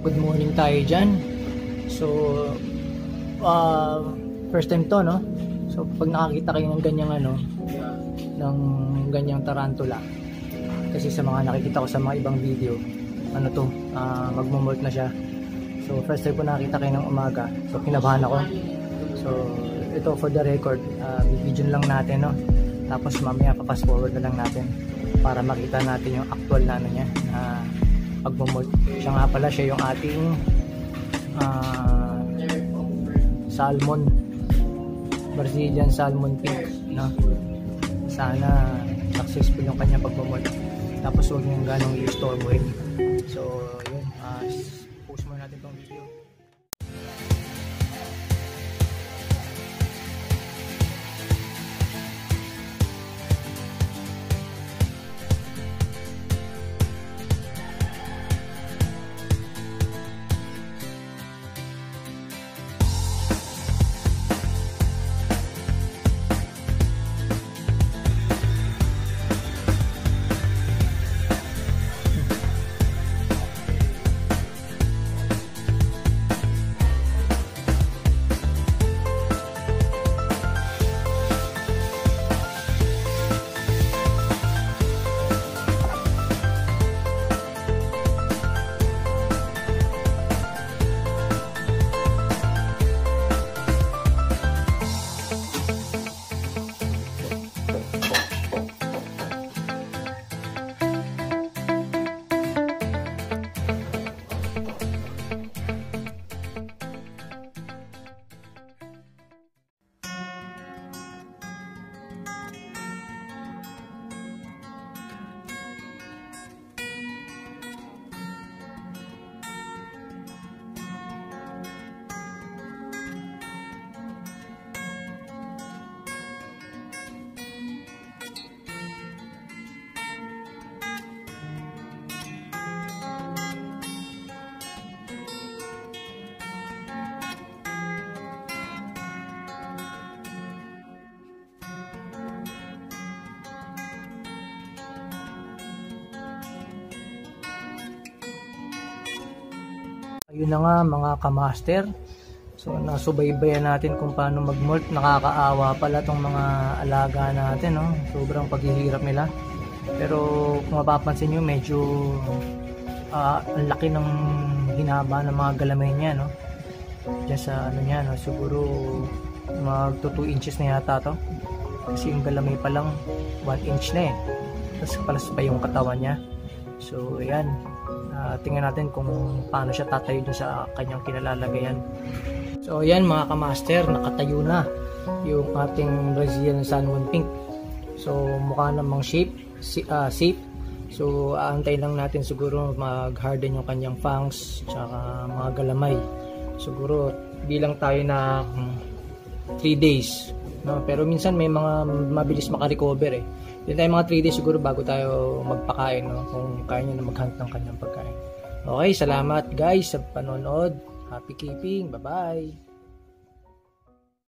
Good morning tayo dyan. So, first time to, no? So, pag nakakita kayo ng ganyang ng ganyang tarantula, kasi sa mga nakikita ko sa mga ibang video, magmo-molt na siya. So, first time ko nakita kayo ng umaga. So, kinabahan ako. So, ito for the record, video lang natin, no? Tapos mamaya pa-fast forward na lang natin para makita natin yung actual na niya, pagmo-molt. Siya nga pala, siya yung ating salmon, Brazilian salmon pink, no? Sana successful yung kanya pagmo-molt. Tapos huwag niyong ganong i-storbohin. So yun, post muna natin tong video. Yun na nga mga kamaster. So nasubaybayan natin kung paano mag-molt. Nakakaawa pala tong mga alaga natin, no? Sobrang paghihirap nila. Pero kung mapapansin nyo, medyo ang laki ng hinaba ng mga galamay niya, no? Diyan sa niya, no? Siguro mag 2 inches na yata to. Kasi yung galamay pa lang 1 inch na eh. Tapos palas pa yung katawan niya. So ayan, tingnan natin kung paano siya tatayo dun sa kanyang kinalalagayan. So ayan mga kamaster, nakatayo na yung ating Brazilian salmon pink. So mukha namang safe. So aantay lang natin siguro mag-harden yung kanyang fangs tsaka mga galamay. Siguro bilang tayo na 3 days, no? Pero minsan may mga mabilis makarecover eh. Yun tayo mga 3 days siguro bago tayo magpakain, no? Kung kaya nyo na mag-hunt ng kanyang pagkain. Okay, salamat guys sa panonood. Happy keeping. Bye-bye.